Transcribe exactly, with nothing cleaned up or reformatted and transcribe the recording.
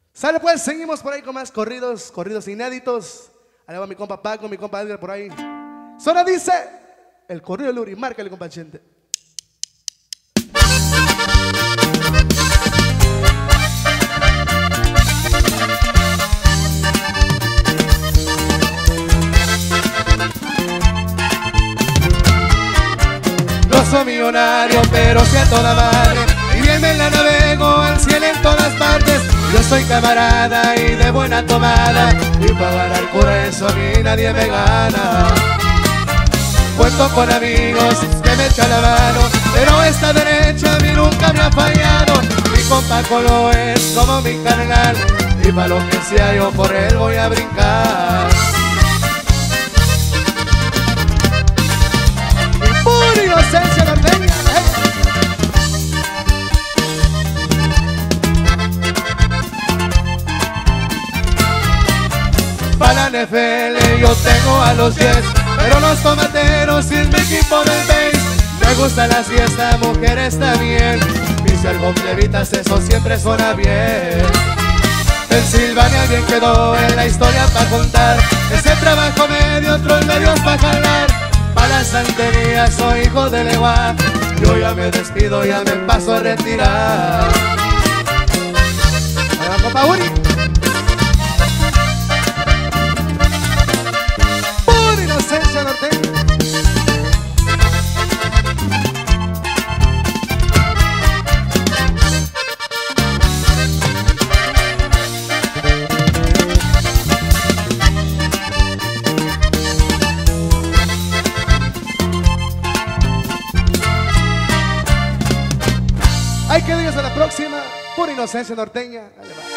Sale pues, seguimos por ahí con más corridos, corridos inéditos. Ahí va mi compa Paco, mi compa Edgar por ahí. Solo dice el corrido de Luri, márcale compa Chente. No soy millonario, pero sí a toda madre, y bien me la navego al cielo en todas partes. Yo soy camarada y de buena tomada, y para ganar por eso a mí nadie me gana. Cuento con amigos que me echan la mano, pero esta derecha a mí nunca me ha fallado. Mi compa Colo es como mi carnal, y para lo que sea yo por él voy a brincar. Pura inocencia norteña, ¿eh? Para la N F L yo tengo a los diez, pero los tomateros y es mi equipo del base. Me gusta la siesta, mujeres también, mis algomblevitas, eso siempre suena bien. Pensilvania bien quedó en la historia pa' contar, ese trabajo medio, otros medios pa' jalar. Pa' la santería soy hijo de Legua, yo ya me despido, ya me paso a retirar. Ahí va compa Uri. Pura inocencia norteña. Hay que digas a la próxima, pura inocencia norteña. Ahí va.